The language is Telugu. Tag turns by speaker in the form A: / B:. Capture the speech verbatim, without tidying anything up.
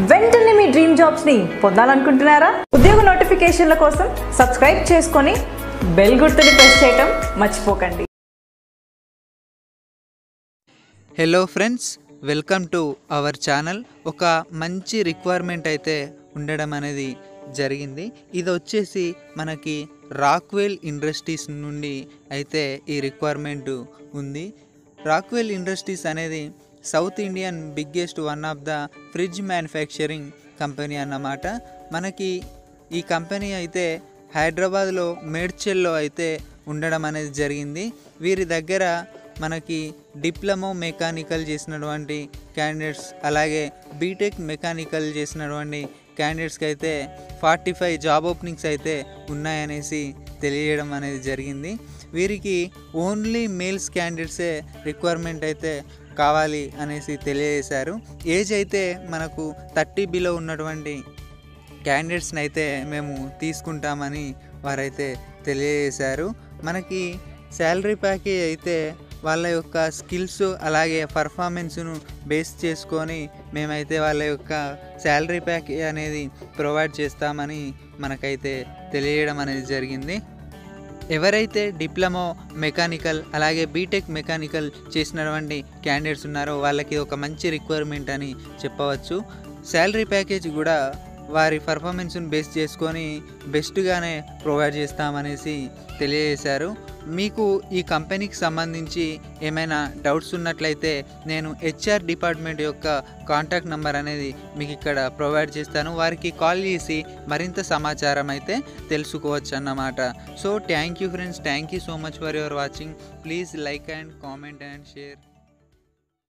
A: వెంటనే మీ డ్రీమ్ జాబ్స్ ని పొందాలనుకుంటున్నారా? ఉద్యోగ నోటిఫికేషన్ల కోసం సబ్స్క్రైబ్ చేసుకొని బెల్ గుర్తుని ప్రెస్ చేయడం మర్చిపోకండి.
B: Hello friends, welcome to our channel. ఒక మంచి రిక్వైర్మెంట్ అయితే ఉండడం అనేది జరిగింది. ఇది వచ్చేసి మనకి రాక్వెల్ ఇండస్ట్రీస్ నుండి అయితే ఈ రిక్వైర్మెంట్ ఉంది. రాక్వెల్ ఇండస్ట్రీస్ అనేది south Indian biggest one of the fridge manufacturing company అన్నమాట. మనకి ఈ కంపెనీ అయితే హైదరాబాద్లో మేడ్చల్లో అయితే ఉండడం అనేది జరిగింది. వీరి దగ్గర మనకి డిప్లొమా మెకానికల్ చేసినటువంటి క్యాండిడేట్స్, అలాగే బీటెక్ మెకానికల్ చేసినటువంటి క్యాండిడేట్స్కి అయితే ఫార్టీ ఫైవ్ జాబ్ ఓపెనింగ్స్ అయితే ఉన్నాయనేసి తెలియజేయడం అనేది జరిగింది. వీరికి ఓన్లీ మేల్స్ క్యాండిడేట్సే రిక్వైర్మెంట్ అయితే కావాలి అనేసి తెలియజేశారు. ఏజ్ అయితే మనకు థర్టీ బిలో ఉన్నటువంటి క్యాండిడేట్స్ని అయితే మేము తీసుకుంటామని వారైతే తెలియజేశారు. మనకి శాలరీ ప్యాకేజ్ అయితే వాళ్ళ యొక్క స్కిల్స్ అలాగే పర్ఫార్మెన్స్ను బేస్ చేసుకొని మేమైతే వాళ్ళ యొక్క శాలరీ ప్యాకేజ్ అనేది ప్రొవైడ్ చేస్తామని మనకైతే తెలియజేయడం అనేది జరిగింది. ఎవరైతే డిప్లొమా మెకానికల్ అలాగే బీటెక్ మెకానికల్ చేసినటువంటి క్యాండిడేట్స్ ఉన్నారో వాళ్ళకి ఒక మంచి రిక్వైర్మెంట్ అని చెప్పవచ్చు. శాలరీ ప్యాకేజ్ కూడా వారి పర్ఫార్మెన్స్ని బేస్ చేసుకొని బెస్ట్గానే ప్రొవైడ్ చేస్తామనేసి తెలియజేశారు. మీకు ఈ కంపెనీకి సంబంధించి ఏమైనా డౌట్స్ ఉన్నట్లయితే నేను హెచ్ఆర్ డిపార్ట్మెంట్ యొక్క కాంటాక్ట్ నెంబర్ అనేది మీకు ఇక్కడ ప్రొవైడ్ చేస్తాను. వారికి కాల్ చేసి మరింత సమాచారం అయితే తెలుసుకోవచ్చు అన్నమాట. So thank you friends, thank you so much for your watching. Please like and comment and share.